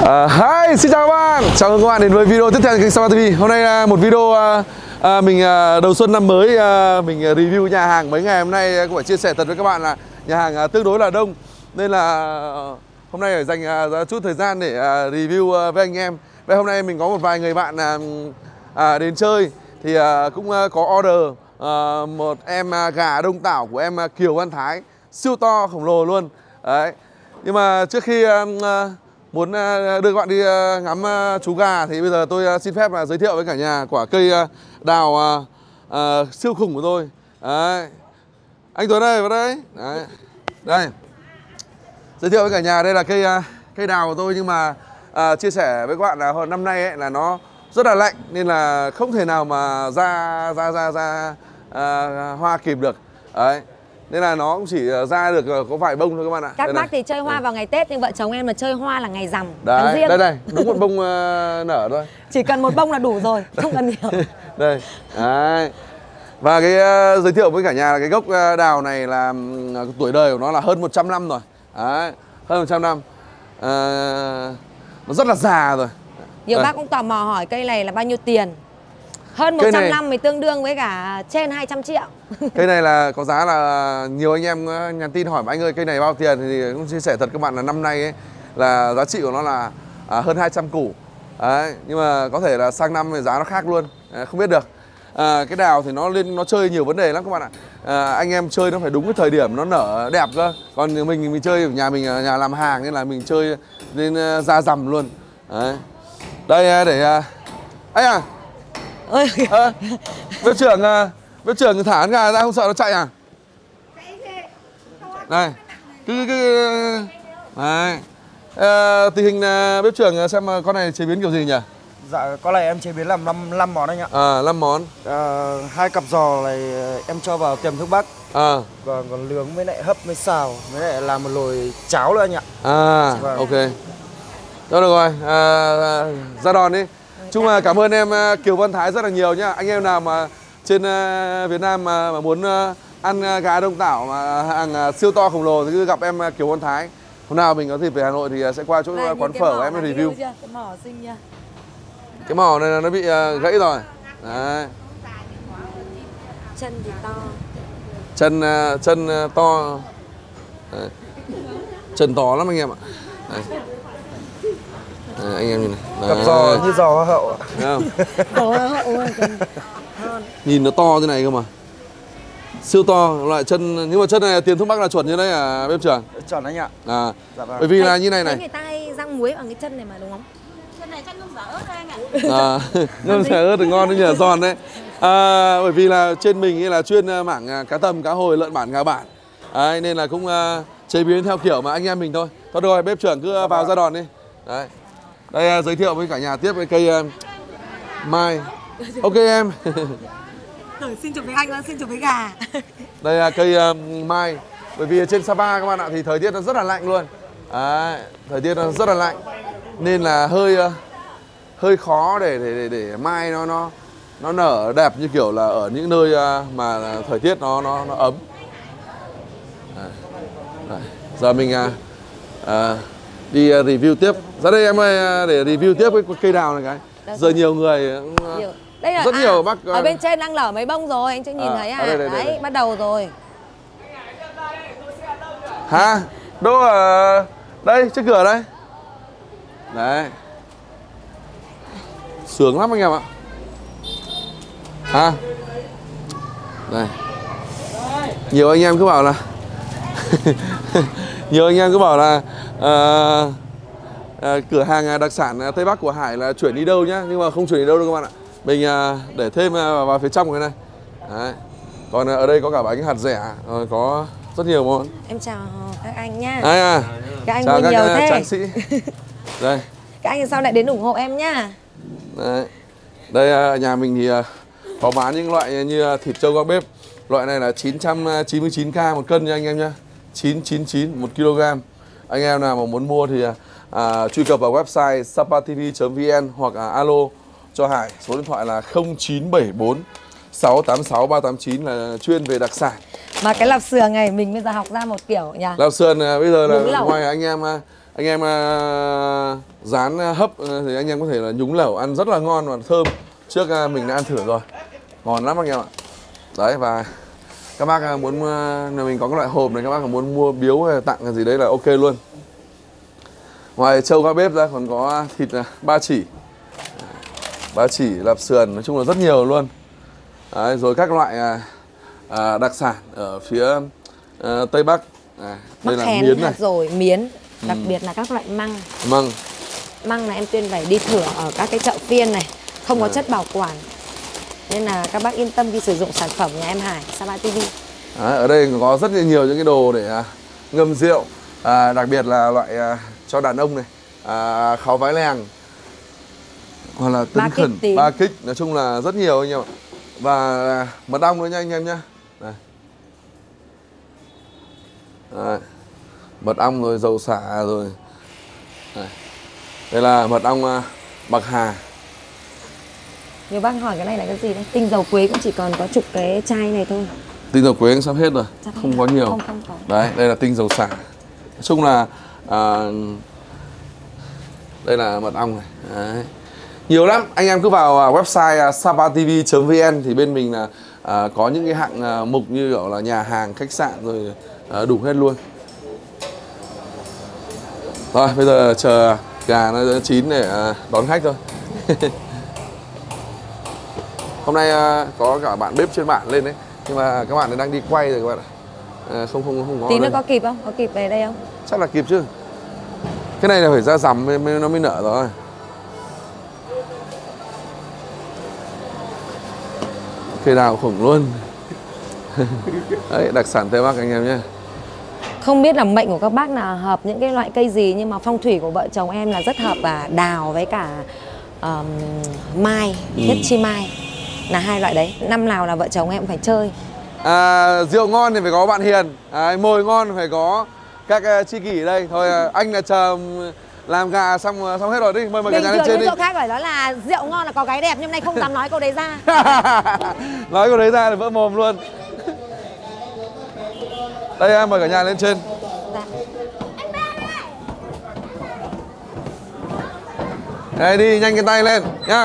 Hi, xin chào các bạn. Chào mừng các bạn đến với video tiếp theo của kênh Sapa TV. Hôm nay là một video mình đầu xuân năm mới mình review nhà hàng. Mấy ngày hôm nay cũng phải chia sẻ thật với các bạn là nhà hàng tương đối là đông, nên là hôm nay phải dành chút thời gian để review với anh em. Vậy hôm nay mình có một vài người bạn đến chơi thì cũng có order một em gà đông tảo của em Kiều Văn Thái, siêu to khổng lồ luôn. Đấy. Nhưng mà trước khi muốn đưa các bạn đi ngắm chú gà thì bây giờ tôi xin phép giới thiệu với cả nhà quả cây đào siêu khủng của tôi. Đấy. Anh Tuấn ơi, vào đây. Đấy. Đây. Giới thiệu với cả nhà, đây là cây đào của tôi, nhưng mà chia sẻ với các bạn là năm nay ấy, là nó rất là lạnh nên là không thể nào mà ra hoa kịp được. Đấy. Nên là nó cũng chỉ ra được có vài bông thôi các bạn ạ. Các đây bác này. thì chơi hoa vào ngày Tết, nhưng vợ chồng em là chơi hoa là ngày rằm, Đấy, tháng riêng. đây này, đúng một bông nở thôi. Chỉ cần một bông là đủ rồi, không cần nhiều. Đây. Đấy. Và cái giới thiệu với cả nhà là cái gốc đào này là tuổi đời của nó là hơn 100 năm rồi. Đấy, hơn 100 năm. Nó rất là già rồi. Nhiều Đây. bác cũng tò mò hỏi cây này là bao nhiêu tiền. Hơn 100 năm thì tương đương với cả trên 200 triệu. Cây này là có giá là nhiều anh em nhắn tin hỏi anh ơi cây này bao tiền, thì cũng chia sẻ thật các bạn là năm nay ấy, là giá trị của nó là hơn 200 củ. Đấy, nhưng mà có thể là sang năm thì giá nó khác luôn. Không biết được. Cái đào thì nó chơi nhiều vấn đề lắm các bạn ạ. Anh em chơi nó phải đúng cái thời điểm nó nở đẹp cơ. Còn mình chơi ở nhà mình, nhà làm hàng nên là mình chơi nên ra rằm luôn. Đấy. Đây để ấy à. Ôi. Bếp trưởng thả con gà ra không sợ nó chạy à? Đây. Đấy. Tình hình bếp trưởng xem con này chế biến kiểu gì nhỉ? Dạ, con này em chế biến làm 5 món anh ạ. 5 món. 2 cặp giò này em cho vào tiềm thuốc bắc. Còn nướng với lại hấp với xào, với lại làm một nồi cháo nữa anh ạ. Vâng. Ok. Đó được rồi. Ra đòn đi. Chung là cảm ơn em Kiều Văn Thái rất là nhiều nhá. Anh em nào mà trên Việt Nam mà muốn ăn gà đông tảo mà hàng siêu to khổng lồ thì cứ gặp em Kiều Văn Thái. Hôm nào mình có dịp về Hà Nội thì sẽ qua chỗ quán phở của em review. Cái mỏ xinh nha. Cái mỏ này nó bị gãy rồi. Đấy. Chân thì to. Chân to. Đấy. Chân to lắm anh em ạ. Đấy. Đấy, anh em nhìn này. Cặp giò như giò hoa hậu. Thấy không? Nhìn nó to thế này cơ mà. Siêu to, loại chân, nhưng mà chân này tiền thuốc bắc là chuẩn như đấy à bếp trưởng? Chuẩn anh ạ. Dạ vâng. Bởi vì là như này này. Người ta hay rang muối bằng cái chân này mà đúng không? Chân này chân ngâm xả ớt thôi anh ạ. Ngâm xả ớt thì ngon đấy nhỉ, giòn đấy. Bởi vì là trên mình là chuyên mảng cá tầm, cá hồi, lợn bản, gà bản. Đấy, nên là cũng chế biến theo kiểu mà anh em mình thôi. Thôi rồi, bếp trưởng cứ vào ra đòn đi. Đấy. Đây giới thiệu với cả nhà tiếp cái cây mai. Ok em. Xin chụp với anh, xin chụp với gà. Đây là cây mai. Bởi vì trên Sapa các bạn ạ thì thời tiết nó rất là lạnh luôn. Đấy, thời tiết nó rất là lạnh nên là hơi khó để mai nó nở đẹp như kiểu là ở những nơi mà thời tiết nó ấm. Đấy. Giờ mình đi review tiếp. Ra đây em ơi, để review tiếp cái cây đào này cái. Giờ nhiều người đây là, rất nhiều bác ở bên trên đang nở mấy bông rồi, anh chưa nhìn thấy à? Đấy, bắt đầu rồi. Hả? Đâu ở đây, trước cửa đây. Đấy. Sướng lắm anh em ạ. Ha. Đây. Nhiều anh em cứ bảo là nhiều anh em cứ bảo là cửa hàng đặc sản Tây Bắc của Hải là chuyển đi đâu nhá, nhưng mà không chuyển đi đâu đâu các bạn ạ. Mình để thêm vào phía trong cái này. Đấy. Còn ở đây có cả bánh hạt dẻ, có rất nhiều món. Em chào các anh nhá. Các anh chào vui các nhiều thế. tráng sĩ. Đây. Các anh sau lại đến ủng hộ em nhá. Đấy. Đây nhà mình thì có bán những loại như thịt trâu các bếp. Loại này là 999k một cân nha anh em nhá. 999 1 kg. Anh em nào mà muốn mua thì truy cập vào website sapatv.vn hoặc alo cho Hải, số điện thoại là 0974 686 389 là chuyên về đặc sản. Mà cái lạp sườn này mình bây giờ học ra một kiểu nhỉ. Lạp sườn bây giờ là ngoài anh em rán hấp thì anh em có thể là nhúng lẩu ăn rất là ngon và thơm. Trước mình đã ăn thử rồi, ngon lắm anh em ạ. Đấy, và các bác muốn mình có cái loại hộp này, các bác muốn mua biếu hay tặng cái gì đấy là ok luôn. Ngoài trâu các bếp ra còn có thịt ba chỉ, lạp sườn, nói chung là rất nhiều luôn. Đấy, rồi các loại đặc sản ở phía Tây Bắc. Đây là miến này, rồi miến, đặc biệt là các loại măng. Măng này em Tuyên phải đi thử ở các cái chợ phiên này, không có chất bảo quản, nên là các bác yên tâm khi sử dụng sản phẩm nhà em Hải Sapa TV. Đấy, ở đây có rất nhiều những cái đồ để ngâm rượu, đặc biệt là loại cho đàn ông này, kháo vái lèng, hoặc là tân khẩn, ba kích, nói chung là rất nhiều anh em ạ. Và mật ong nữa nha anh em nhé. Đấy. Mật ong rồi dầu xả rồi. Đây là mật ong bạc hà. Nhiều bác hỏi cái này là cái gì đấy? Tinh dầu quế cũng chỉ còn có chục cái chai này thôi. Tinh dầu quế sắp hết rồi, không có nhiều. Không có. Đấy, đây là tinh dầu xả. Nói chung là đây là mật ong này. Đấy. Nhiều lắm, anh em cứ vào website sapatv.vn thì bên mình là có những cái hạng mục như kiểu là nhà hàng, khách sạn rồi đủ hết luôn. Rồi, bây giờ chờ gà nó chín để đón khách thôi. Hôm nay có cả bạn bếp trên bạn lên đấy, nhưng mà các bạn đang đi quay rồi các bạn ạ. Không có. Tí nữa có kịp không? Có kịp về đây không? Chắc là kịp chứ. Cái này là phải ra rằm nó mới nở rồi. Cây đào khủng luôn. Đấy, đặc sản Tây Bắc anh em nhé. Không biết là mệnh của các bác là hợp những cái loại cây gì, nhưng mà phong thủy của vợ chồng em là rất hợp đào với cả mai, nhất chi mai, là hai loại đấy. Năm nào là vợ chồng em cũng phải chơi. Rượu ngon thì phải có bạn Hiền, mồi ngon phải có các tri kỷ ở đây. Thôi anh là chờ làm gà xong hết rồi, đi mời cả nhà lên trên đi. Chỗ khác phải nói là rượu ngon là có cái đẹp, nhưng nay không dám nói câu đấy ra. Nói câu đấy ra thì vỡ mồm luôn. Đây em mời cả nhà lên trên. Dạ. Đây đi, nhanh cái tay lên nhá.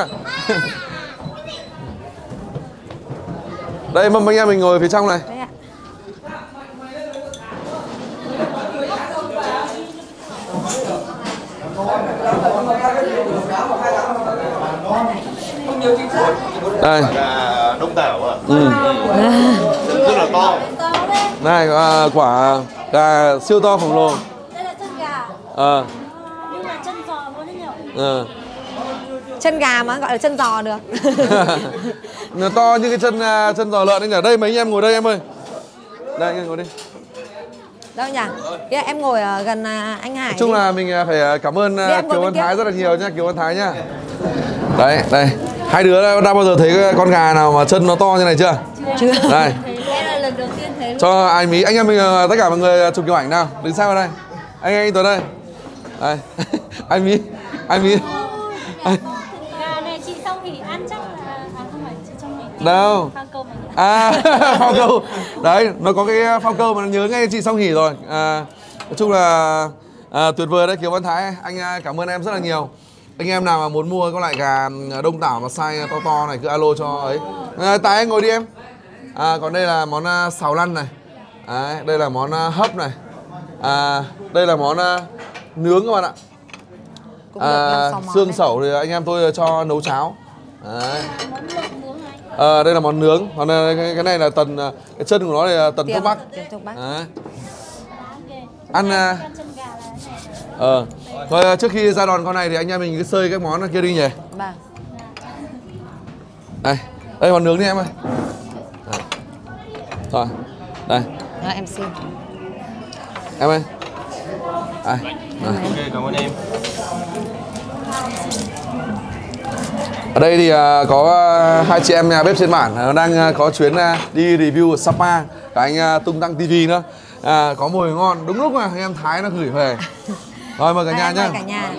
Đây mâm anh em mình ngồi phía trong này. Đấy ạ. Đây. Đông đảo à? Rất là to. Này, quả gà siêu to khổng lồ. Đây là chân gà. Nhưng mà chân giò luôn đấy nhỉ? Chân gà mà gọi là chân giò được. Nó to như cái chân giò lợn đấy nhỉ. Đây mấy anh em ngồi đây em ơi. Đây anh em ngồi đi. Đâu nhỉ? Yeah, em ngồi ở gần anh Hải. Nói chung là mình phải cảm ơn Kiều Văn Thái rất là nhiều nha, Kiều Văn Thái nhá. Đấy, đây. Hai đứa đã bao giờ thấy con gà nào mà chân nó to như này chưa? Chưa. Đây. Đây là lần đầu tiên thấy luôn. Cho ai mí, anh em mình tất cả mọi người chụp kiểu ảnh nào. Đứng sang vào đây. Anh Tuấn đây. Đây. Anh mí. Gà này chị xong thì ăn chắc là không phải chị trong mình. Đâu? Phao câu mình. Phao câu. Đấy, nó có cái phao câu mà nó nhớ ngay chị Song Hỷ rồi. Nói chung là tuyệt vời đấy Kiều Văn Thái. Anh cảm ơn em rất là nhiều. Anh em nào mà muốn mua các loại gà đông tảo mà size to này cứ alo cho ấy. Tài anh ngồi đi em. Còn đây là món xào lăn này. Đấy, đây là món hấp này. Đây là món nướng các bạn ạ. Xương sẩu thì anh em tôi cho nấu cháo. Đấy. Đây là món nướng. Còn cái này là tần, cái chân của nó là tần thuốc bắc. Đấy. Ăn thôi trước khi ra đòn con này thì anh em mình cứ xơi các món kia đi nhỉ. Vâng. Đây món nướng đi em ơi. Rồi. Đây. Rồi em xin. Em ơi. Ok, cảm ơn em. Ở đây thì có hai chị em nhà bếp trên bản nó đang có chuyến đi review ở Sapa, cả anh Tung Tăng TV nữa. Có mồi ngon đúng lúc mà anh em Thái nó gửi về. Rồi mời cả nhà nhá. Cả nhà.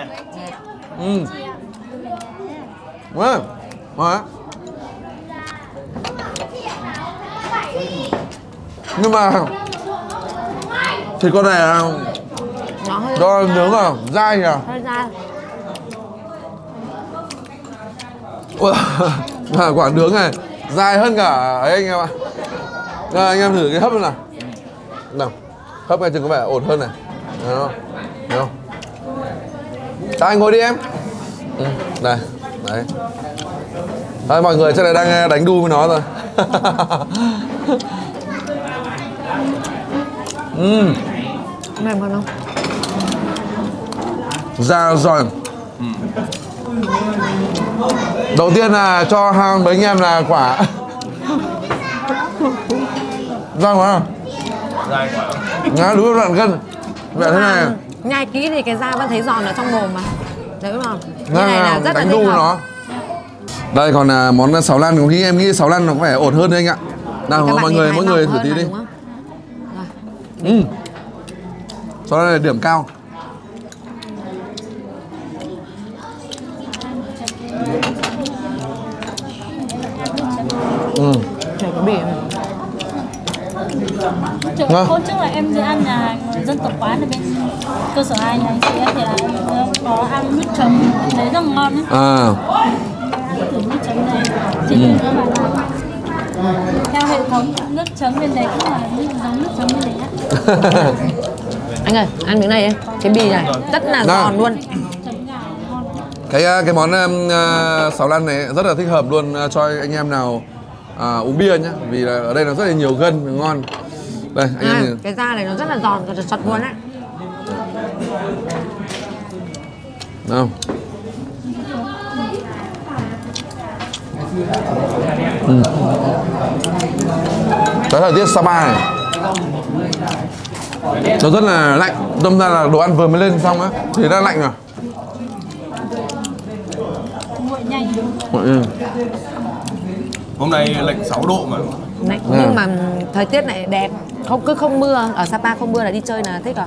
Nhưng mà thịt con này là nó hơi do nướng à, dai à? hơi dai. Quả nướng này dài hơn cả ấy anh em ạ. Anh em thử cái hấp luôn nào. Nào, hấp này chừng có vẻ ổn hơn này. Thấy không? Thấy không? Sao anh ngồi đi em. Đây, đấy. Đấy, mọi người chắc là đang đánh đu với nó rồi. Mềm hơn không? Da giòn. Đầu tiên là cho mấy anh em là quả. Giòn quá. Dai quá. Ngá đúng đoạn gân. Vậy thế này. Nhai kỹ thì cái da vẫn thấy giòn ở trong mồm mà. Đấy đúng không? Như này là rất là đánh thích đu hợp. nó. Đây còn món sáo lan, em nghĩ sáo lan nó có vẻ ổn hơn đấy anh ạ. Nào mỗi người thử tí đi. Sáo lan này điểm cao. Chảy có bỉ. Hôm trước là em đi ăn nhà hàng dân tộc quán ở bên cơ sở 2 nhà anh chị ấy thì là có ăn nước chấm đấy rất ngon ấy. Thử nước chấm này chị các bạn theo hệ thống nước chấm bên đấy cũng là giống nước chấm bên đấy á. Anh ơi, ăn miếng này đi. Cái bì này rất là giòn luôn. Cái món sáo lan này rất là thích hợp luôn cho anh em nào uống bia nhá, vì là ở đây nó rất là nhiều gân ngon. Đây anh em nhìn. Cái da này nó rất là giòn và sật luôn á. Nào. Cái thời tiết Sapa này nó rất là lạnh, đâm ra là đồ ăn vừa mới lên xong á thì đã lạnh rồi. Nguội nhanh. Hôm nay lạnh 6 độ mà. Đấy, nhưng mà thời tiết này đẹp, không mưa, ở Sapa không mưa là đi chơi là thích rồi.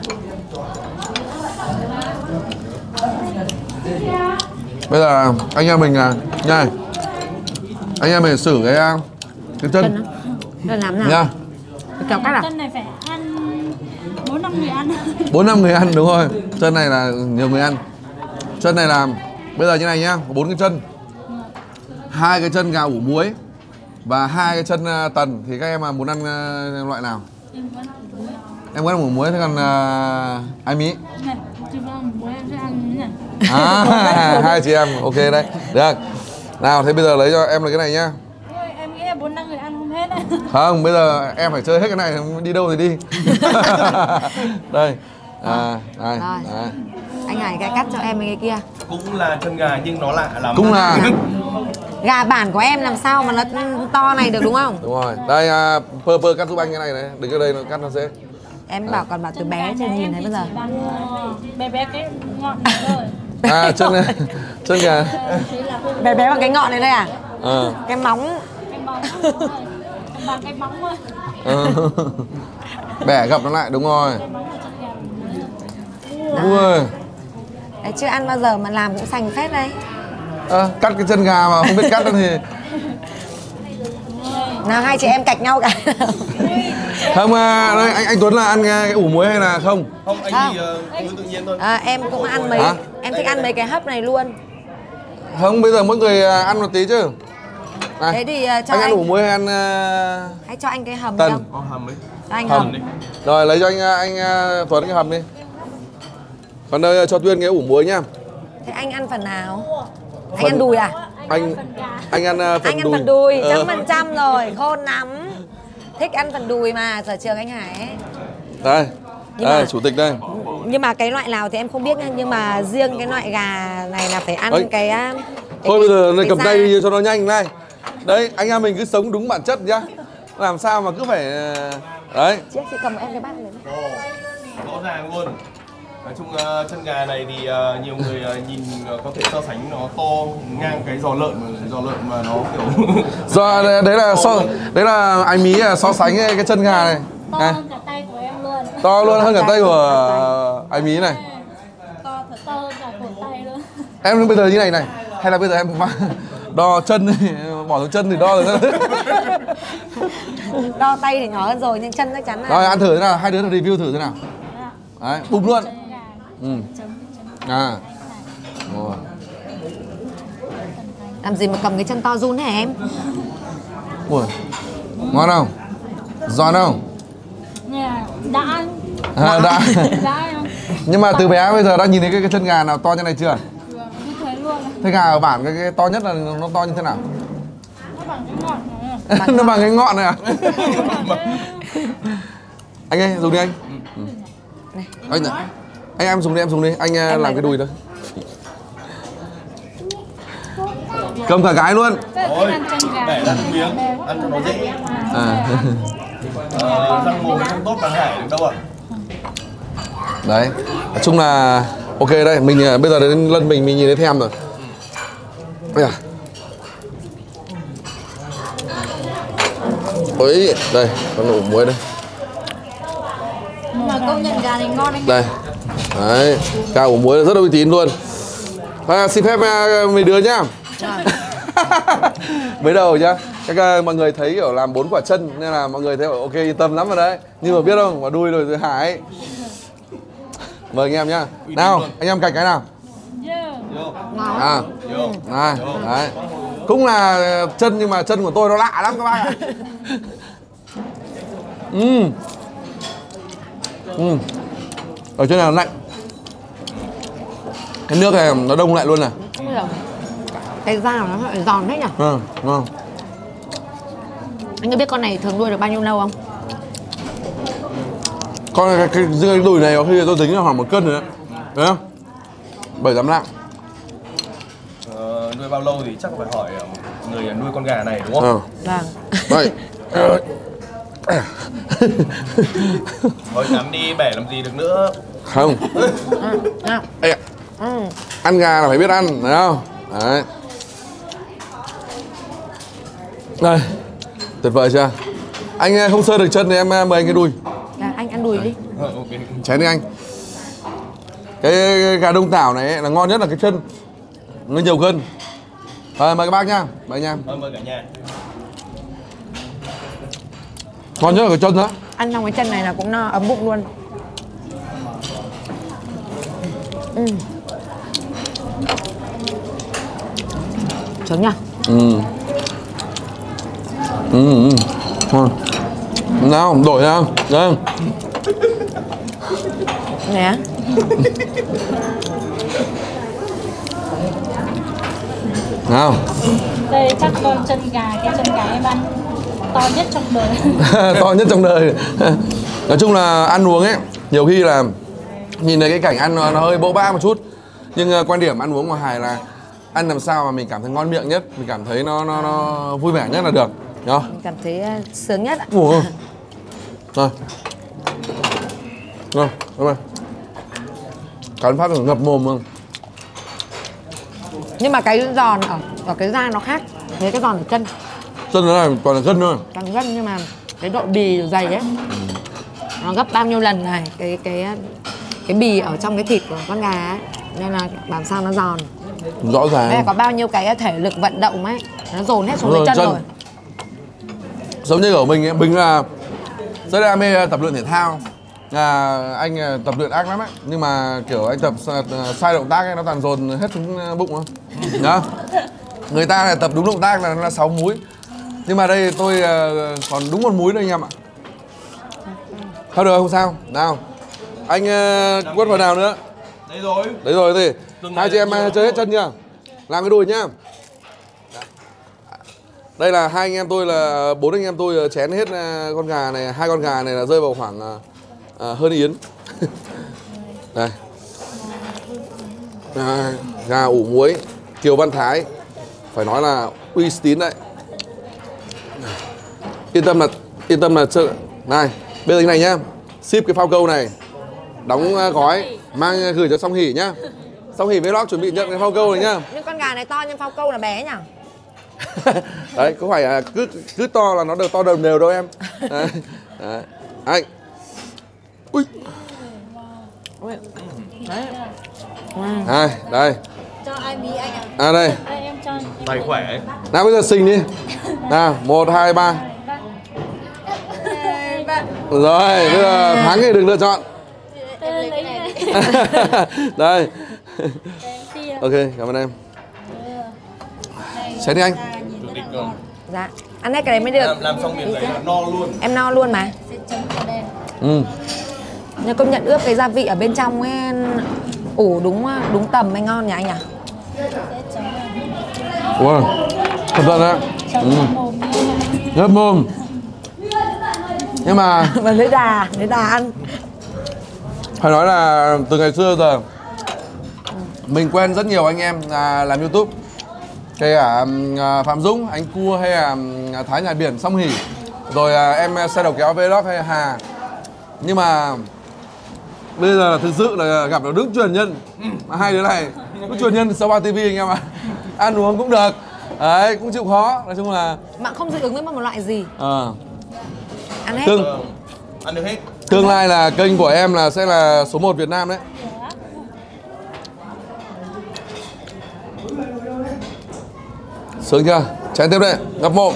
Bây giờ anh em mình nhai, anh em mình xử cái chân Chân làm nào? nha. Kéo cắt à? Chân này phải ăn 4-5 người ăn. 4-5 người ăn đúng rồi. Chân này là nhiều người ăn. Chân này là bây giờ như này nhá, có 4 cái chân, 2 cái chân gà ủ muối và 2 cái chân tần, thì các em mà muốn ăn loại nào? Em muốn ăn ủ muối, thế còn ai Mỹ? Này, chứ không bố em sẽ ăn như thế này. Hai chị em, ok đấy, được. Nào, thế bây giờ lấy cho em là cái này nhá. Ôi, em nghĩ là 4-5 người ăn không hết đấy. Không, bây giờ em phải chơi hết cái này, đi đâu thì đi. Đây, đây, đây. Anh Hải cái cắt cho em cái kia. Cũng là chân gà nhưng nó lạ lắm. Cũng là gà bản của em làm sao mà nó to này được đúng không? đúng rồi. Đây, Pơ cắt giúp anh cái này này, đừng cái đây nó cắt nó dễ. Em bảo còn bảo từ bé chưa nhìn thấy bao giờ. Bé bé cái ngọn này thôi. Chân này, chân gà. Bé bé bằng cái ngọn này đây à? Cái móng. Cái móng thôi. Bằng cái móng thôi. Bẻ gập nó lại, đúng rồi. Ui. Đấy, chưa ăn bao giờ mà làm cũng sành phết đấy. Cắt cái chân gà mà không biết cắt thì nào hai chị em cạch nhau cả. không, đây anh Tuấn là ăn cái ủ muối hay là không? Không, anh thì tự nhiên thôi. Em cũng ăn mấy, em thích ăn mấy cái hấp này luôn. Không, bây giờ mỗi người ăn một tí chứ. Này, Thế thì cho anh ăn ủ muối hay ăn hãy cho anh cái hầm tần? không? Hầm ấy. Cho anh hầm. đi. Rồi lấy cho anh Tuấn cái hầm đi. Còn đây cho Tuyên cái ủ muối nhá. Thế anh ăn phần nào? Anh ăn đùi à? Anh ăn phần Anh ăn phần đùi, 100% rồi, khôn lắm. Thích ăn phần đùi mà, sở trường anh Hải ấy. Đây, Nhưng đây mà, chủ tịch đây. Nhưng mà cái loại nào thì em không biết nha, nhưng mà riêng cái loại gà này là phải ăn cái thôi bây giờ này cầm da. tay đi cho nó nhanh này. Đấy, anh em mình cứ sống đúng bản chất nhá. Làm sao mà cứ phải đấy. Chị cầm em cái bát này. Rõ ràng luôn. Nói chung chân gà này thì nhiều người nhìn có thể so sánh nó to ngang cái giò lợn mà nó kiểu đấy là anh Mỹ so sánh cái chân gà này. To hơn cả tay của em luôn. To luôn hơn cả tay của anh Mỹ này. To hơn cả cổ tay luôn. Em bây giờ như này hay là bây giờ em đo chân đi, bỏ xuống chân thì đo được. Đo tay thì nhỏ hơn rồi nhưng chân chắc chắn là. Rồi ăn thử thế nào, hai đứa review thử thế nào. Đấy, bùng luôn. Rồi. Làm gì mà cầm cái chân to run hả em? Ui, ngon không? Giòn không? Đã ăn. À, đã. Đã không? Nhưng mà từ bé bây giờ đã nhìn thấy cái chân gà nào to như này chưa? Như thế luôn. Thế gà ở bản cái to nhất là nó to như thế nào? Nó bằng cái ngọn này. Nó bằng cái ngọn này à? Anh ơi, dùng đi anh. Anh em dùng đi, anh làm cái đùi thôi. Cầm cả cái luôn. Thôi, để ăn miếng, ăn cho nó dễ. Răng mồm không tốt bằng hải được đâu ạ. Đấy, nói chung là ok đây, mình bây giờ đến lần mình nhìn thấy thèm rồi. Bây giờ. Ôi, đây, con ủ muối đây. Mà công nhận gà này ngon anh. Đây. Đấy, gà ủ muối rất là uy tín luôn. Xin phép mấy đứa nhá. Mới đầu nhá. Mọi người thấy kiểu làm 4 quả chân nên là mọi người thấy ok yên tâm lắm rồi đấy. Nhưng mà biết không, quả đuôi rồi Hải. Mời anh em nhá. Nào, anh em cạch cái nào. À, này, đấy. Cũng là chân nhưng mà chân của tôi nó lạ lắm các bác ạ. Ở trên này nó lạnh. Cái nước này nó đông lại luôn này. Cái da nó lại giòn thế nhỉ? Ngon. Anh có biết con này thường nuôi được bao nhiêu lâu không? Con cái đùi này có khi tôi tính là khoảng 1 cân rồi đấy. Thấy không? 7-8 lạng. Nuôi bao lâu thì chắc phải hỏi người nuôi con gà này đúng không? Vâng. Đây. Thôi nắm đi, bẻ làm gì được nữa. Không. Ê, ăn gà là phải biết ăn, thấy không? Đấy. Đây. Tuyệt vời chưa? Anh không sơ được chân thì em mời anh cái đùi. Anh ăn đùi đi. Ok. Chén đi anh. Cái gà Đông Tảo này ấy, là ngon nhất là cái chân. Nó nhiều cân. Mời các bác nhá. Mời anh em. Mời cả nhà. Ngon nhất là cái chân đó. Ăn xong cái chân này là cũng no, ấm bụng luôn. Sướng nhỉ? Ngon. Nào, đổi nào. Đây. Nè. Nào. Đây chắc con chân gà, cái chân gà em ăn to nhất trong đời. To nhất trong đời. Nói chung là ăn uống ấy, nhiều khi là nhìn thấy cái cảnh ăn nó hơi bỗ bã một chút. Nhưng quan điểm ăn uống của Hải là ăn làm sao mà mình cảm thấy ngon miệng nhất, mình cảm thấy nó vui vẻ nhất là được. Đó. Mình cảm thấy sướng nhất ạ. Ủa. Rồi. Rồi, đúng rồi. Cắn phát ngập mồm không? Nhưng mà cái giòn ở cái da nó khác. Thế cái giòn ở chân. Chân nó này toàn là gân thôi. Toàn gân nhưng mà cái độ bì dày ấy. Nó gấp bao nhiêu lần này cái bì ở trong cái thịt của con gà ấy. Nên là làm sao nó giòn. Rõ ràng. Đây là có bao nhiêu cái thể lực vận động ấy, nó dồn hết xuống dưới chân rồi. Giống như ở mình ấy, mình là rất đam mê tập luyện thể thao. Anh tập luyện ác lắm ấy, nhưng mà kiểu anh tập sai động tác ấy, nó toàn dồn hết xuống bụng không? Đó. Người ta là tập đúng động tác là 6 múi. Nhưng mà đây tôi còn đúng 1 múi nữa anh em ạ. Thôi được không sao. Nào. Anh quất vào nào nữa. Đấy rồi. Đấy rồi thì hai chị em chơi hết chân chưa? Làm cái đùi nhá. Đây là 2 anh em tôi là 4 anh em tôi chén hết con gà này, 2 con gà này là rơi vào khoảng hơn yến. Đây. Gà ủ muối Kiều Văn Thái, phải nói là uy tín đấy. Yên tâm là chơi. Này, bây giờ thế này nhá. Ship cái phao câu này, đóng gói, mang gửi cho Song Hỷ nhá. Song Hỷ Vlog chuẩn bị nhận cái phao câu này nhá. Nhưng con gà này to nhưng phao câu là bé nhỉ? Đấy, có phải cứ to là nó được to đầm đều đâu em. Đấy. Đấy. Anh. Ui. Đấy. Đây. Cho ai bí anh ạ? Đây. Đây em cho. Tay khỏe ấy. Nào bây giờ xình đi. Nào, 1, 2, 3. Rồi, bây giờ thắng thì đừng lựa chọn. Lấy này. Đây. Ok, cảm ơn em. Xén đi anh. Chủ tịch rồi. Dạ. Ăn hết cái đấy mới được. Làm xong miếng đấy là no luôn. Em no luôn mà. Sẽ chấm vào đen. Nhưng công nhận ướp cái gia vị ở bên trong ấy ủ đúng tầm mới ngon nhỉ anh nhỉ? Sẽ chấm vào. Wow. Thật sự đấy. Chấm vào mồm nhé. Nhấp mồm. Nhưng mà Mà lấy đà ăn. phải nói là từ ngày xưa giờ mình quen rất nhiều anh em làm YouTube, kể cả Phạm Dũng, anh Cua hay là Thái Nhà Biển, Song Hỷ, rồi em Xe Đầu Kéo Vlog hay Hà. Nhưng mà bây giờ là thực sự là gặp được Đức truyền nhân, mà hai đứa này Đức truyền nhân sau 3 TV anh em ạ. Ăn uống cũng được, đấy cũng chịu khó, nói chung là Bạn không dị ứng với một loại gì. Ăn hết. Ăn được hết. Tương lai là kênh của em là sẽ là số 1 Việt Nam đấy. Sướng chưa? Chén tiếp đây, ngập mồm.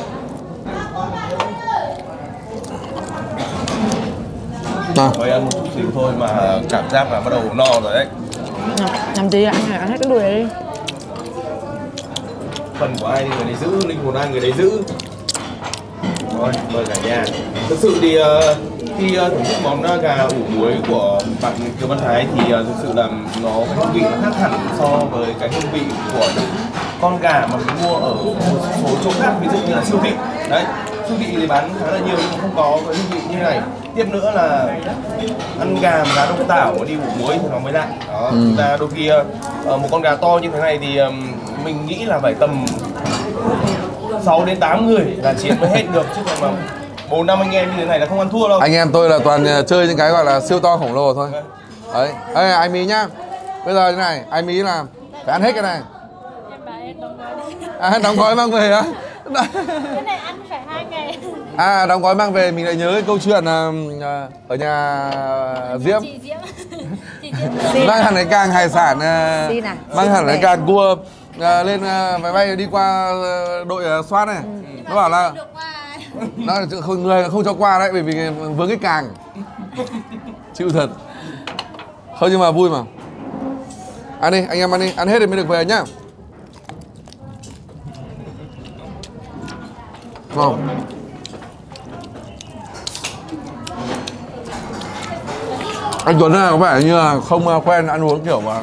Mới ăn một chút xíu thôi mà cảm giác là bắt đầu no rồi đấy. Làm gì anh ăn hết cái đùi đấy đi. Phần của ai thì người đấy giữ, linh hồn ai người đấy giữ. Rồi, mời cả nhà. Thực sự thì khi thưởng thức món gà ủ muối của bạn Kiều Văn Thái thì thực sự là nó hương vị nó khác hẳn so với cái hương vị của những con gà mà mình mua ở một số chỗ khác, ví dụ như là siêu thị. Đấy, siêu thị thì bán khá là nhiều nhưng mà không có cái hương vị như thế này. Tiếp nữa là ăn gà mà gà đông tảo mà đi ủ muối thì nó mới lạ. Đó, chúng ta đôi khi một con gà to như thế này thì mình nghĩ là phải tầm 6 đến 8 người là chiến mới hết được, chứ còn mà 4-5 anh em như thế này là không ăn thua đâu. Anh em tôi là toàn chơi những cái gọi là siêu to khổng lồ thôi. Đấy, ê anh Mỹ nhá. Bây giờ thế này, anh Mỹ là phải ăn hết cái này. Em bảo em đóng gói đi. Đóng gói mang về á? Cái này ăn phải 2 ngày. Đóng gói mang về mình lại nhớ cái câu chuyện ở nhà Diễm. Chị Diễm. Mang hẳn cái càng hải sản, mang hẳn cái càng cua lên máy bay đi qua đội soát này. Nó bảo là nó người không cho qua đấy, bởi vì vướng cái càng. Chịu thật. Không nhưng mà vui mà. Ăn đi, anh em ăn đi, ăn hết thì mới được về nhá. Ngon. Anh Tuấn này có vẻ như là không quen ăn uống kiểu mà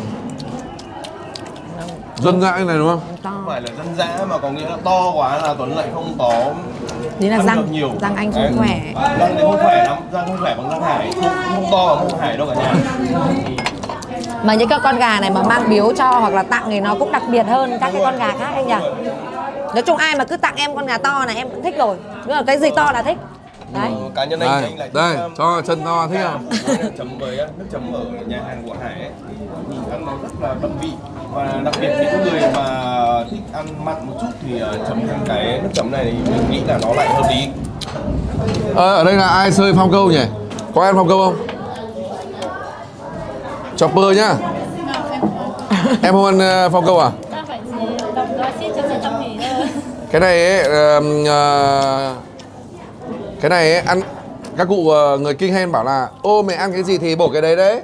dân dã này đúng không? Không phải là dân dã mà có nghĩa là to quá là Tuấn lại không có. Đấy là răng anh không khỏe. Răng thì không khỏe lắm, răng không khỏe bằng răng Hải, không to bằng răng Hải đâu cả nhà. Mà những cái con gà này mà mang biếu cho hoặc là tặng thì nó cũng đặc biệt hơn các cái con gà khác anh nhỉ? Nói chung ai mà cứ tặng em con gà to này em cũng thích rồi. Nhưng mà cái gì to là thích. Đấy. Cá nhân anh lại đây, cho chân to thích không? Chấm với nước chấm ở nhà hàng của Hải ấy, nhìn ăn nó rất là đậm vị. Và đặc biệt những người mà thích ăn mặn một chút thì chấm thêm cái nước chấm này thì mình nghĩ là nó lại hợp lý. Ở đây là ai chơi phong câu nhỉ? Có ăn phong câu không? Chopper nhá. Em không ăn phong câu à? Cái này ấy, cái này ấy, ăn các cụ người Kinh hay bảo là ô mày ăn cái gì thì bổ cái đấy đấy.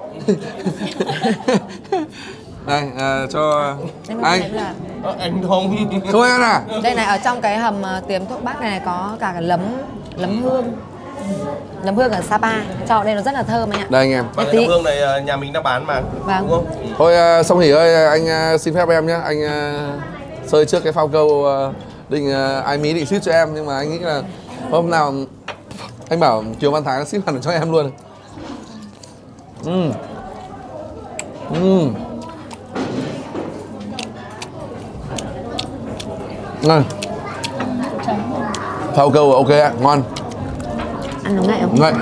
Đây cho anh. Anh không. Không ăn à? Đây này, ở trong cái hầm tiệm thuốc bắc này có cả cái lấm hương. Nấm hương ở Sapa, cho đây nó rất là thơm anh ạ. Đây anh em. Nấm hương này nhà mình đã bán mà. Vâng. Đúng không? Thôi Song Hỷ ơi, anh xin phép em nhé. Anh sơi trước cái phao câu định ai Mỹ định ship cho em, nhưng mà anh nghĩ là hôm nào anh bảo Kiều Văn Thái nó ship hẳn cho em luôn. Ngon. Phao câu ok ạ, ngon. Ăn nó ngậy không? Ngậy.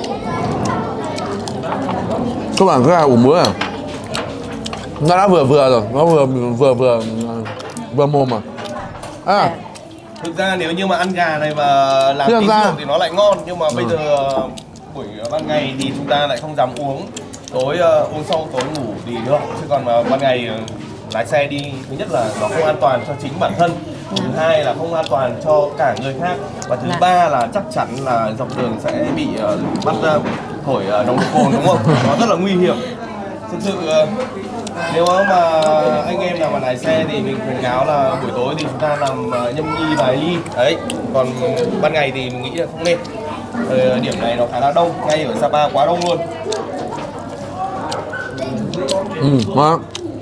Các bạn cứ ủ muối à? Nó đã vừa rồi, nó vừa mồm à. Thực ra nếu như mà ăn gà này mà làm tí rượu thì nó lại ngon, nhưng mà bây giờ buổi ban ngày thì chúng ta lại không dám uống. Tối uống xong tối ngủ thì được, chứ còn mà ban ngày lái xe đi, thứ nhất là nó không an toàn cho chính bản thân, thứ hai là không an toàn cho cả người khác, và thứ ba là chắc chắn là dọc đường sẽ bị bắt thổi nồng độ cồn, đúng không? Nó rất là nguy hiểm. Thực sự nếu mà anh em nào mà lái xe thì mình khuyến cáo là buổi tối thì chúng ta làm nhâm nhi vài ly đấy, còn ban ngày thì mình nghĩ là không nên. Điểm này nó khá là đông, ngay ở Sapa quá đông luôn. Ngon.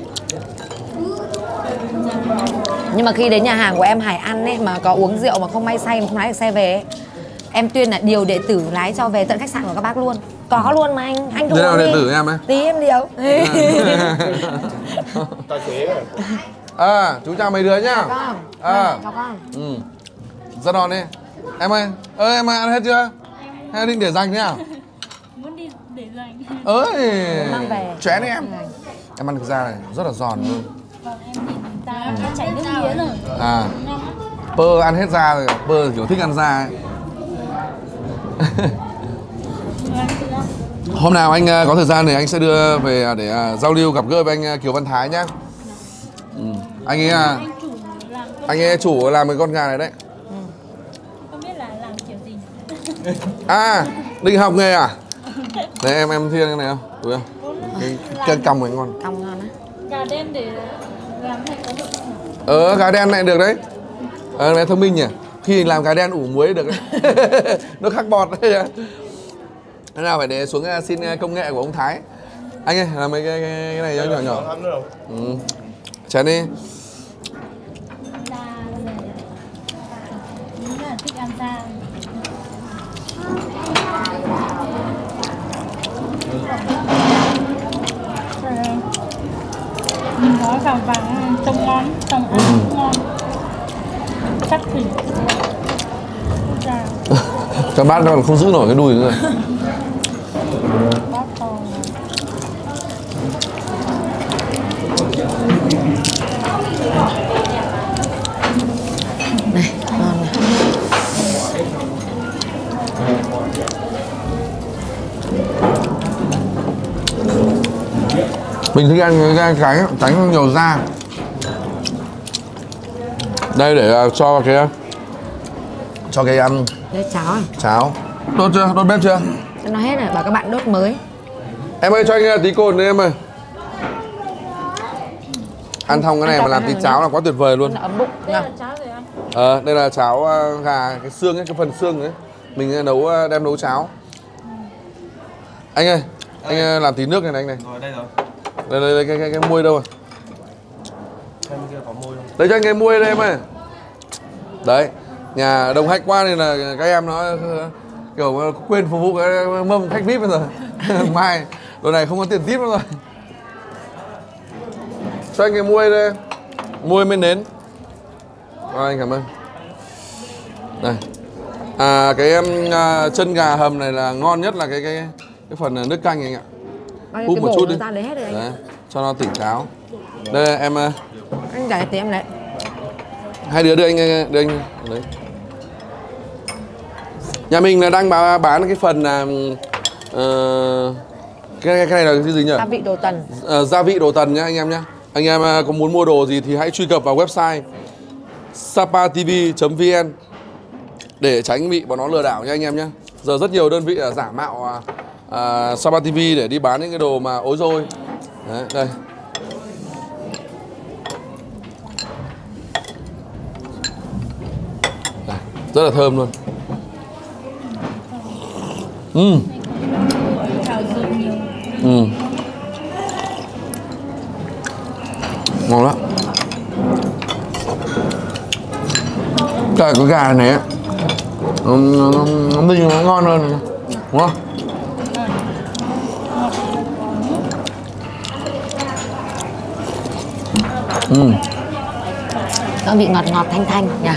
Nhưng mà khi đến nhà hàng của em Hải ăn ấy mà có uống rượu mà không may say mà không lái được xe về ấy, em tuyên là điều đệ tử lái cho về tận khách sạn của các bác luôn. Có luôn mà anh Thế nào đệ tử em ấy? Tí em điều. Tài xế chú chào mấy đứa nhá. Chào con. Rất ngon đi. Em ơi, em ăn hết chưa? Hay định để dành thế nào? Muốn đi để dành. Mang về. Chén đi em. Em ăn thực ra này rất là giòn luôn. Còn em nhìn ta đã chảy nước miếng rồi. Pơ ăn hết da rồi, Pơ kiểu thích ăn da ấy. Hôm nào anh có thời gian thì anh sẽ đưa về để giao lưu gặp gỡ với anh Kiều Văn Thái nhá. Anh ấy chủ làm cái con gà này đấy. Không biết là làm kiểu gì. Định học nghề à? Đấy em thiên cái này không? Đúng không? Cái còng này ngon. Còng ngon á. Gà đen để làm này có được không? Gà đen này được đấy. Này thông minh nhỉ. Khi làm gà đen ủ muối được đấy. Nó khắc bọt đấy. Thế nào phải để xuống xin công nghệ của ông Thái. Anh ơi, làm mấy cái này nhỏ nhỏ. Chén đi. Da này. Đúng là thích ăn da. Nó vàng vàng trông ngon, trông ăn cũng ngon. Chắc thịt. Các bác còn không giữ nổi cái đùi nữa rồi. Bác to. Này, ngon này. Mình thích ăn cái tránh nhiều da. Đây để cho cái ăn Đây cháo à? cháo. Đốt chưa? Đốt bếp chưa? Nó hết rồi, bảo các bạn đốt mới. Em ơi cho anh tí cồn đi em ơi. Ăn xong cái này mà làm tí cháo là quá tuyệt vời luôn. Nó ấm bụng. Đây là cháo gì anh? Đây là cháo gà, cái xương ấy, cái phần xương ấy. Mình đem nấu cháo. Anh ơi, anh làm tí nước này này anh này. Rồi đây rồi. Đây cái muôi đâu rồi? Bên kia có môi không? Lấy cho anh cái muôi đây em ơi. Đấy, nhà đông khách quá nên là các em nó kiểu quên phục vụ cái mâm khách VIP rồi. Mai đồ này không có tiền tip nữa rồi. Cho anh cái muôi đây. Muôi mới nến. Rồi anh cảm ơn. Đây. Cái chân gà hầm này là ngon nhất là cái phần nước canh anh ạ. Húp một chút đi. Ra lấy hết rồi anh. Đấy, cho nó tỉnh táo. Đây em. Anh để tí em lấy. Hai đứa đưa anh lấy. Nhà mình là đang bán cái phần là cái này là cái gì nhỉ? Gia vị đồ tần. Gia vị đồ tần nhá anh em nhá. Anh em có muốn mua đồ gì thì hãy truy cập vào website sapatv.vn để tránh bị bọn nó lừa đảo nha anh em nhé. Giờ rất nhiều đơn vị giả mạo Sapa TV để đi bán những cái đồ mà ối rồi. Đấy, đây. Đây, rất là thơm luôn. Ngon lắm. Cái gà này á nó ngon hơn đúng không? Nó vị ngọt ngọt thanh thanh nhỉ.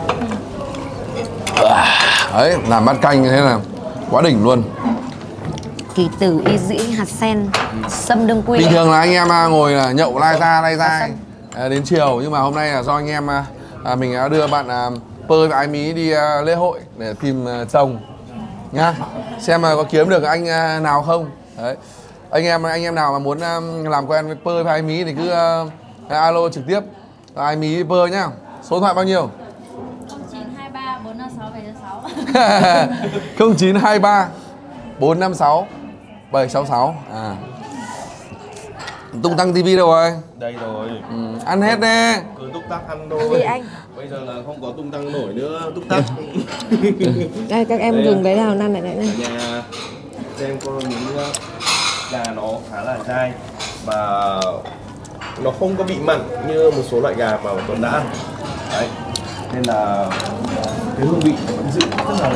Đấy, làm bát canh như thế là quá đỉnh luôn. Kỳ tử y dĩ hạt sen sâm đương quy. Bình thường là anh em ngồi nhậu lai ra đến chiều, nhưng mà hôm nay là do anh em mình đã đưa bạn Pơ và anh Mí đi lễ hội để tìm chồng nhá, xem mà có kiếm được anh nào không. Đấy, anh em nào mà muốn làm quen với Pơ và anh Mí thì cứ alo trực tiếp anh Mí Pơ nhá. Số điện thoại bao nhiêu? 0923 456 766. 0923 456 766. Tung Tăng TV đâu rồi? Đây rồi. Ăn hết đi. Cứ túc tắc ăn thôi. Gì anh? Bây giờ là không có tung tăng nổi nữa, túc tắc. Đây các em dùng cái nào năn lại này. Nhà xem con miếng gà nó khá là dai và nó không có bị mặn như một số loại gà mà Tuấn đã ăn. Đấy. Nên là cái hương vị vẫn giữ rất là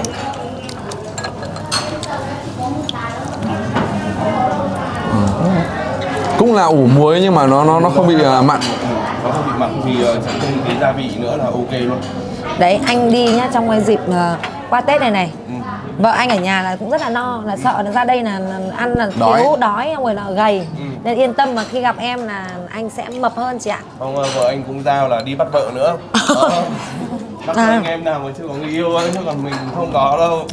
cũng là ủ muối nhưng mà nó không bị mặn. Nó không bị mặn vì chẳng thêm cái gia vị nữa là ok luôn. Đấy anh đi nhá, trong cái dịp qua Tết này này, vợ anh ở nhà là cũng rất là no, là sợ là ra đây là ăn là thiếu đói rồi là gầy, nên yên tâm mà khi gặp em là anh sẽ mập hơn chị ạ. Không, vợ anh cũng giao là đi bắt vợ nữa. Bắt anh em nào mà chưa có người yêu ấy, chứ còn mình không có đâu.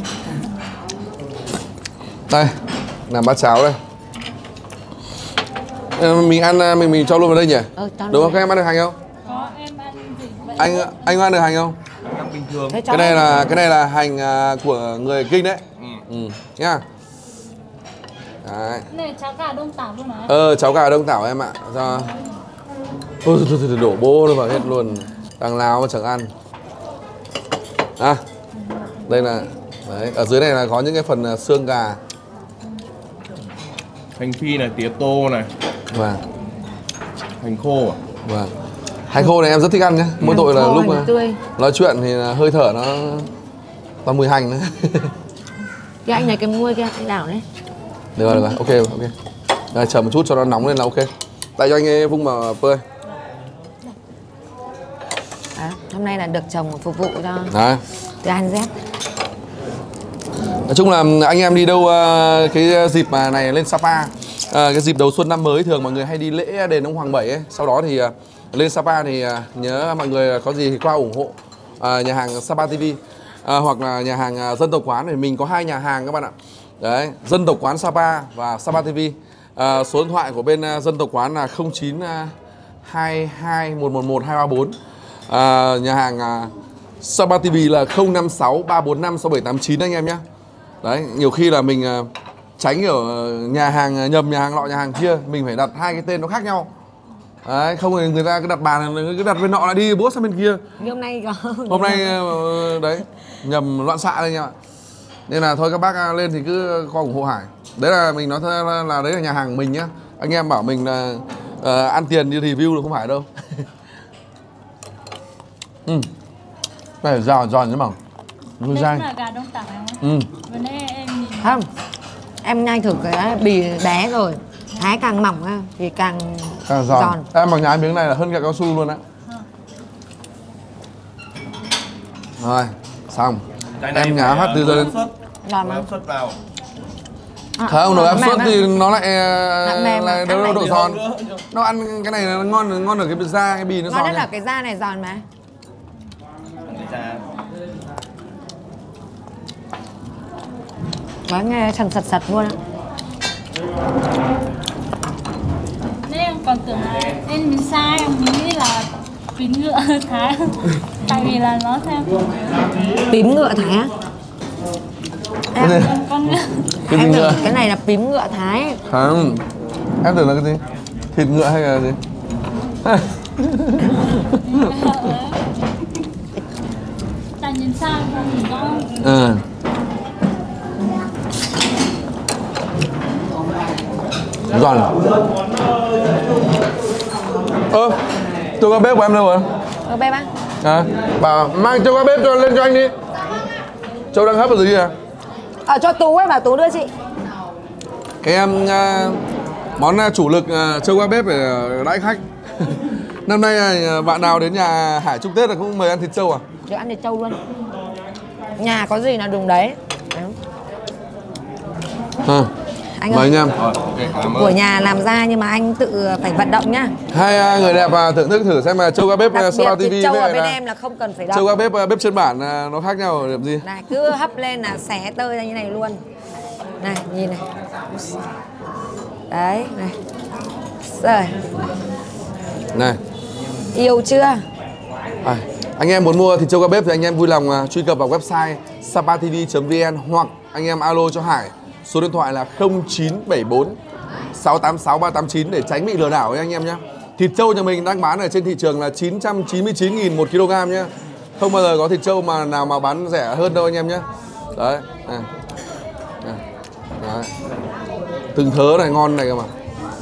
Đây, làm bát cháo đây. Mình ăn mình cho luôn vào đây nhỉ? Đúng không? Các em ăn được hành không? Có, em ăn gì vậy? Anh ăn được hành không? Ăn bình thường. Cái này là hành của người Kinh đấy. Nhá. Đấy. Này cháo gà Đông Tảo luôn hả? Cháu gà Đông Tảo em ạ. Cho... thôi, đổ bố nó vào hết luôn. Đang láo mà chẳng ăn. Đây là đấy, ở dưới này là có những cái phần xương gà. Hành phi này, tía tô này. Vâng. Hành khô à? Vâng. Hành khô này em rất thích ăn nhá. Mỗi tội là lúc nói chuyện thì hơi thở nó toàn mùi hành nữa. Cái anh này cái muôi kia anh đảo đấy. Được rồi, ok. Đây, chờ một chút cho nó nóng lên là ok. Tại cho anh ấy vung vào phơi. Hôm nay là được chồng phục vụ cho từ An Z. Nói chung là anh em đi đâu cái dịp mà này lên Sapa, cái dịp đầu xuân năm mới thường mọi người hay đi lễ đền ông Hoàng Bảy ấy. Sau đó thì lên Sapa thì nhớ mọi người có gì thì qua ủng hộ nhà hàng Sapa TV hoặc là nhà hàng Dân Tộc Quán. Thì mình có 2 nhà hàng các bạn ạ. Đấy, Dân Tộc Quán Sapa và Sapa TV. Số điện thoại của bên Dân Tộc Quán là 0922 111 234. Nhà hàng Sapa TV là 056 345 6789 anh em nhé. Đấy, nhiều khi là mình tránh kiểu nhà hàng nhầm nhà hàng nọ nhà hàng kia, mình phải đặt 2 cái tên nó khác nhau. Đấy, không thì người ta cứ đặt bàn cứ đặt bên nọ lại đi bố sang bên kia. Như hôm nay đấy nhầm loạn xạ đây anh em ạ. Nên là thôi các bác lên thì cứ qua ủng hộ Hải. Đấy là mình nói thật là đấy là nhà hàng của mình nhá. Anh em bảo mình là ăn tiền đi review được không phải đâu. Này giòn chứ mà. Đây là gà Đông Tảo không? Vừa nãy em nhìn không, em nhai thử cái bì bé rồi, thái càng mỏng ra thì càng giòn. Em bằng nhái miếng này là hơn gà cao su luôn á. Rồi, xong. Em nhá phát từ giờ đến giòn mà. Không, nồi áp suất thì nó lại đâu độ giòn. Nó ăn cái này nó ngon ở cái da, cái bì nó giòn. Ngon nhất là cái da này giòn mà. Nói nghe sần sật luôn á. Nên em còn tưởng là em mình sai, em nghĩ là pín ngựa Thái. Tại vì là nó theo Pím ngựa Thái á? em con ngựa. Cái gì ngựa? Cái này là pím ngựa Thái. Không, em tưởng là cái gì? Thịt ngựa hay là gì? Tại nhìn sao không nhìn rõ. Giòn. Cho qua bếp của em đâu rồi? Bếp á? Bảo mang cho qua bếp lên cho anh đi. Châu đang hấp ở dưới kìa. Cho Tú ấy, bảo Tú đưa chị. Cái em món chủ lực châu qua bếp để đãi khách. Năm nay bạn nào đến nhà Hải chúc Tết là cũng mời ăn thịt trâu à? Được ăn thịt trâu luôn. Nhà có gì là dùng đấy. Anh mời anh em. Của nhà làm ra nhưng mà anh tự phải vận động nhá. Hai người đẹp thưởng thức thử xem là châu qua bếp Sapa TV trâu ở bên em là không cần phải động. Châu qua bếp trên bản nó khác nhau ở điểm gì? Này cứ hấp lên là xé tơi ra như này luôn. Này nhìn này. Đấy này. Rồi. Này. Yêu chưa? Anh em muốn mua thịt trâu qua bếp thì anh em vui lòng truy cập vào website sapatv.vn hoặc anh em alo cho Hải. Số điện thoại là 0974 686 389 để tránh bị lừa đảo nha anh em nhé. Thịt trâu nhà mình đang bán ở trên thị trường là 999.000 1 kg nhé. Không bao giờ có thịt trâu mà nào mà bán rẻ hơn đâu anh em nhé. Đấy, này. Đấy. Từng thớ này ngon này cơ mà.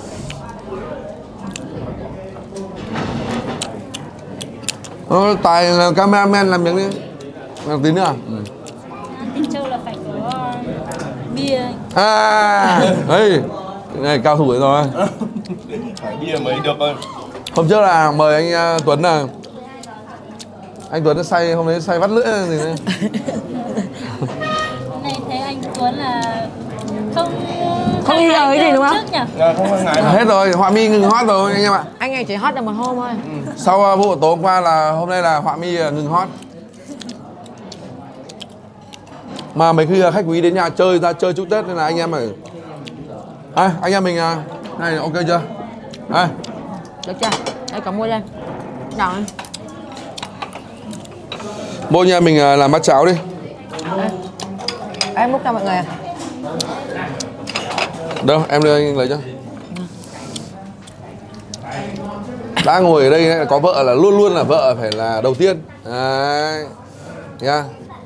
Tài cameraman làm miếng đi. Làm tí nữa à? Thịt trâu là phải có bia. Đây, này cao thủ rồi. Phải bia mới được thôi. Hôm trước là mời anh Tuấn là anh Tuấn say, hôm đấy say vắt lưỡi gì nữa. Hôm nay thấy anh Tuấn là không nghi ngờ cái gì đúng không? Không ngại Hết rồi, Họa Mi ngừng hot rồi anh em ạ. Anh này chỉ hot được một hôm thôi. Sau vụ tối hôm qua là hôm nay là Họa Mi ngừng hot. Mà mấy khi khách quý đến nhà chơi ra chơi chúc Tết nên là anh em phải anh em mình này ok chưa? Đây. Được chưa? Đây có mua đây. Nào anh. Bố nhà mình làm bát cháo đi. Đây. Em múc cho mọi người à? Đâu, em đưa anh lấy cho. Đã ngồi ở đây có vợ là luôn luôn là vợ phải là đầu tiên. Đấy. Nha.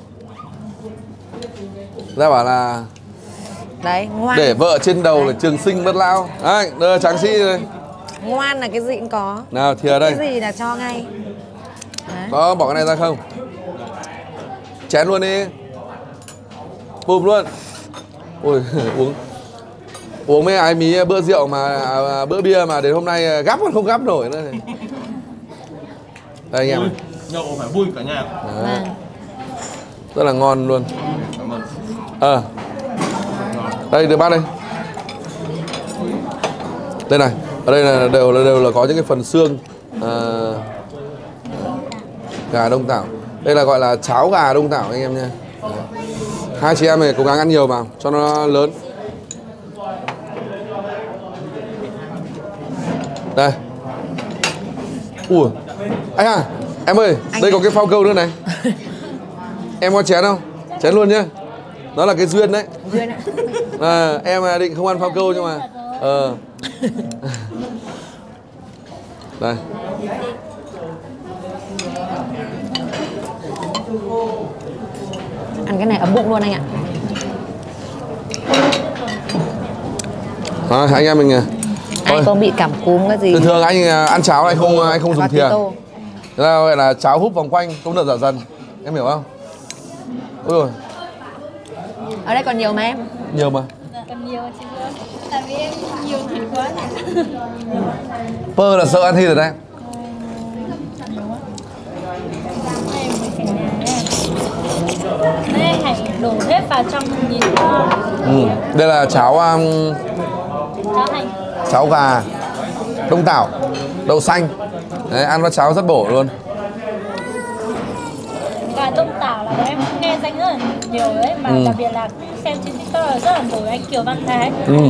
Ra bảo là đấy, ngoan. để vợ trên đầu đấy. Là trường sinh bất lão. Đấy, đưa tráng sĩ đây. Ngoan là cái gì cũng có. Nào, thìa đây. Cái gì là cho ngay. Đấy. Có bỏ cái này ra không? Chén luôn đi. Bùm luôn. Ôi, uống mấy ai mí bữa rượu mà bữa bia mà đến hôm nay gắp còn không gắp nổi nữa. Đây anh em. Nhậu phải vui cả nhà. Vâng. Rất là ngon luôn. Cảm ơn. Đây đưa bát đây. Đây này, ở đây là đều là có những cái phần xương gà Đông Tảo. Đây là gọi là cháo gà Đông Tảo anh em nha. Hai chị em này cố gắng ăn nhiều vào cho nó lớn. Đây. Ủa. Anh à, em ơi, đây có cái phao câu nữa này. Em có chén không? Chén luôn nhá. Đó là cái duyên đấy. Duyên ạ. Em định không ăn phao câu nhưng mà đây. Ăn cái này ấm bụng luôn anh ạ. Anh em mình Ai có bị cảm cúm cái gì? thường anh ăn cháo anh không dùng thìa. Đó gọi là cháo húp vòng quanh, công nợ dở dần. Em hiểu không? Ôi rồi. Ở đây còn nhiều mà em. Nhiều mà. Còn nhiều chị Phương. Tại vì em nhiều thịt quá. Pơ là sợ ăn thịt rồi đấy. Đây anh hãy đổ hết vào trong nhìn to. Đây là cháo cháo gà Đông Tảo, đậu xanh. Đấy, ăn với cháo rất bổ luôn. Gà Đông Tảo là em nghe danh rất là nhiều đấy, mà đặc biệt là xem trên TikTok là rất là nổi anh Kiều Văn Thái.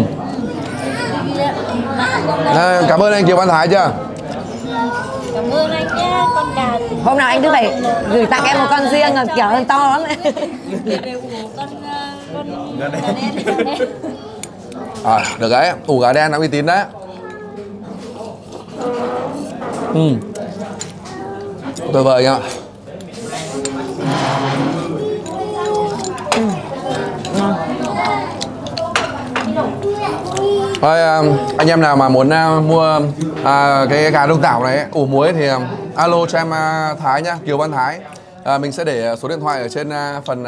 Cảm ơn anh Kiều Văn Thái chưa? Cảm ơn anh nhé, con gà. Hôm nào anh cứ phải gửi tặng em một con riêng là kiểu hơn to lắm. Để về ủ con gà đen. Được đấy, ủ gà đen nó uy tín đấy. Tuyệt vời anh ạ. Thôi, anh em nào mà muốn mua cái gà Đông Tảo này ủ muối thì alo cho em Thái nhá, Kiều Văn Thái. Mình sẽ để số điện thoại ở trên phần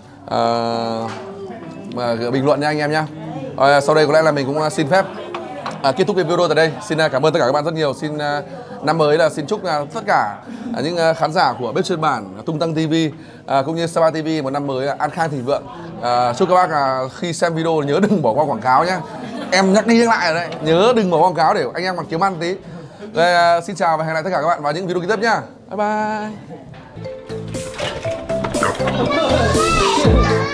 bình luận nha anh em nhá. Sau đây có lẽ là mình cũng xin phép kết thúc cái video tại đây. Xin cảm ơn tất cả các bạn rất nhiều. Xin năm mới là xin chúc tất cả những khán giả của Bếp Trên Bản, Tung Tăng TV cũng như Sapa TV một năm mới an khang thịnh vượng. Chúc các bác khi xem video nhớ đừng bỏ qua quảng cáo nhé. Em nhắc đi nhắc lại rồi đấy, nhớ đừng bỏ qua quảng cáo để anh em còn kiếm ăn tí. Đây, xin chào và hẹn gặp lại tất cả các bạn vào những video kế tiếp nhá. Bye bye.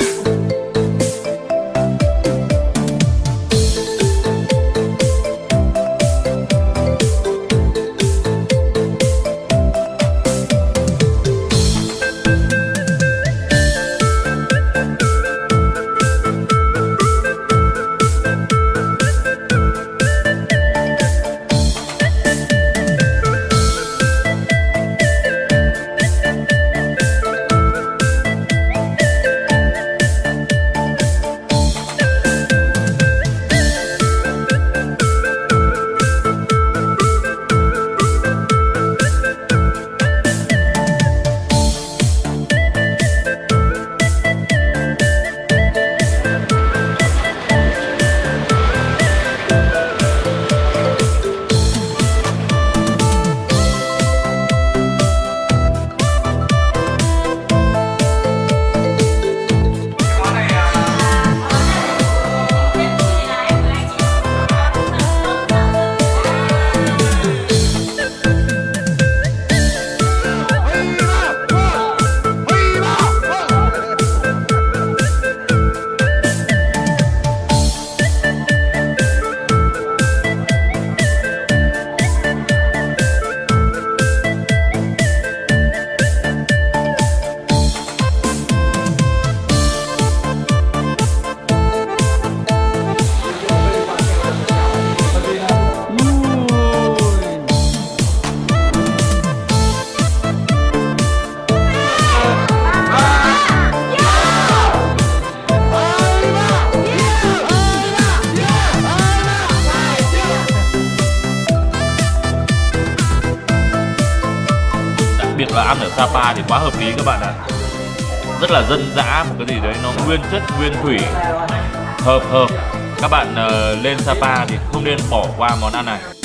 và ăn ở Sapa thì quá hợp lý các bạn ạ. Rất là dân dã, một cái gì đấy nó nguyên chất nguyên thủy, hợp. Các bạn lên Sapa thì không nên bỏ qua món ăn này.